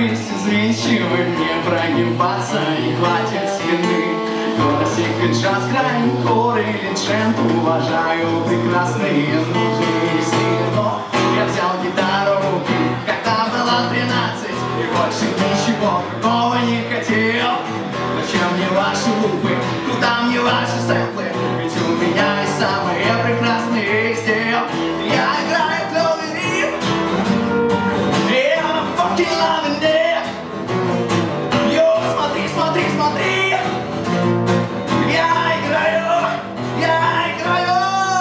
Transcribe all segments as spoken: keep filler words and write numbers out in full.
весь изменчивый, мне прогибаться не хватит спины. Классика, джаз, грайндкор или джент, уважаю прекрасные нужные стили. Но я взял гитару в руки, когда было тринадцать, и больше ничего другого не хотел. Зачем мне ваши лупы, куда мне ваши сэмплы? Ведь у меня есть самые прекрасные изделия. Я играю клёвый риф, и I'm fucking loving it. Йо, смотри, смотри, смотри. Я играю, я играю.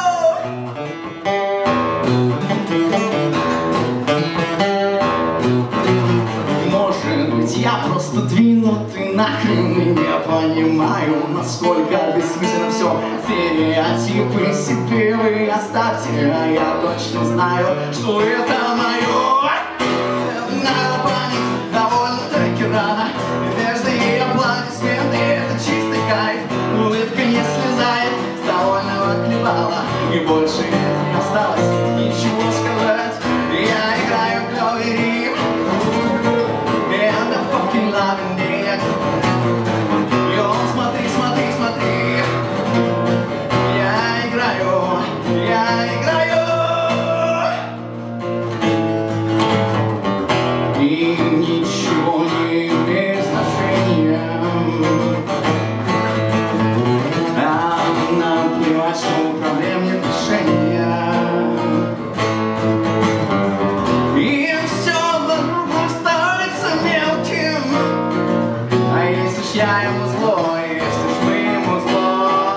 Может быть, я просто двинутый нахрен и не понимаю, насколько бессмысленно все. Стереотипы себе вы оставьте, а я точно знаю, что это мое. Надо память, довольно-таки рано. Надежды и аплодисменты, это чистый кайф. Улыбка не слезает с довольного хлебала, и больше не осталось ничего сказать. Я играю клёвый риф, and I'm fucking loving it. Йо, смотри, смотри, смотри. Я играю, я играю. И ничего не имеет значения. А наплевать, что проблем нет решения. И все вокруг становится мелким. А если ж я ему зло, если ж мы ему зло.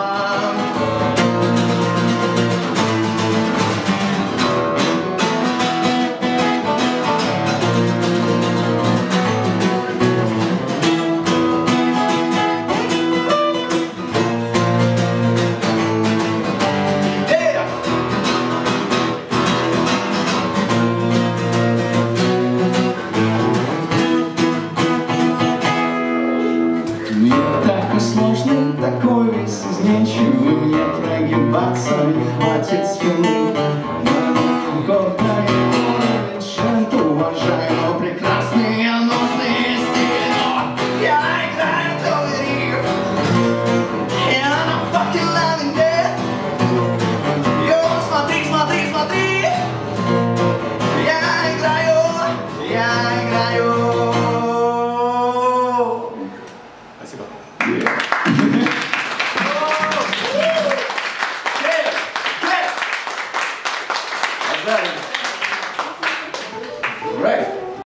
Мир такой сложный, такой весь изменчивый, мне прогибаться не хватит спины. Гордая джент, уважаю прекрасные нужные стили. Но я играю клёвый риф, and I'm fucking loving it. Йо, смотри, смотри, смотри. Я играю, я играю. Спасибо. Yeah.